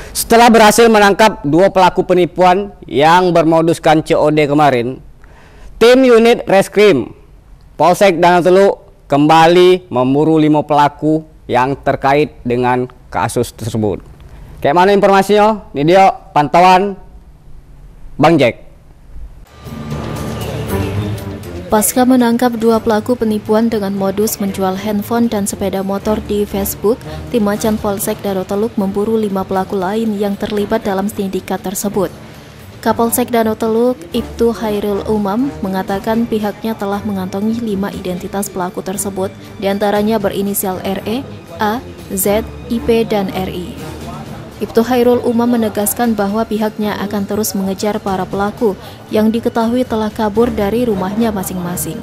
Setelah berhasil menangkap dua pelaku penipuan yang bermoduskan COD kemarin, tim unit Reskrim Polsek Danau Teluk kembali memburu 5 pelaku yang terkait dengan kasus tersebut. Kayak mana informasinya? Ini dia pantauan Bang Jack. Pasca menangkap dua pelaku penipuan dengan modus menjual handphone dan sepeda motor di Facebook, tim Macan Polsek Danau Teluk memburu 5 pelaku lain yang terlibat dalam sindikat tersebut. Kapolsek Danau Teluk, Ibtu Hairul Umam, mengatakan pihaknya telah mengantongi 5 identitas pelaku tersebut, diantaranya berinisial RE, A, Z, IP, dan RI. Ibtu Hairul Umam menegaskan bahwa pihaknya akan terus mengejar para pelaku yang diketahui telah kabur dari rumahnya masing-masing.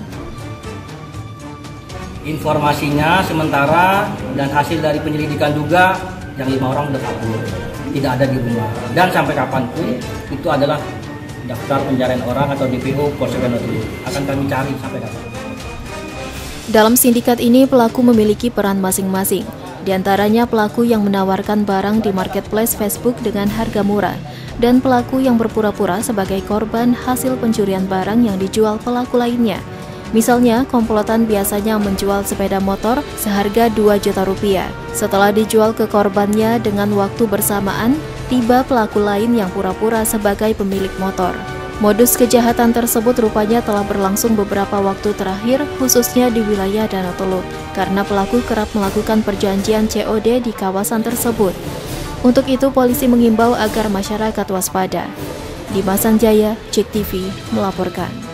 Informasinya sementara dan hasil dari penyelidikan juga yang 5 orang sudah kabur, tidak ada di rumah. Dan sampai kapanpun itu adalah daftar pencarian orang atau DPO Polsek Danau Teluk. Akan kami cari sampai kapan. Dalam sindikat ini pelaku memiliki peran masing-masing. Di antaranya pelaku yang menawarkan barang di marketplace Facebook dengan harga murah, dan pelaku yang berpura-pura sebagai korban hasil pencurian barang yang dijual pelaku lainnya. Misalnya, komplotan biasanya menjual sepeda motor seharga 2 juta rupiah. Setelah dijual ke korbannya dengan waktu bersamaan, tiba pelaku lain yang pura-pura sebagai pemilik motor. Modus kejahatan tersebut rupanya telah berlangsung beberapa waktu terakhir, khususnya di wilayah Danau Teluk, karena pelaku kerap melakukan perjanjian COD di kawasan tersebut. Untuk itu, polisi mengimbau agar masyarakat waspada. Dimas Sanjaya, JEK TV, melaporkan.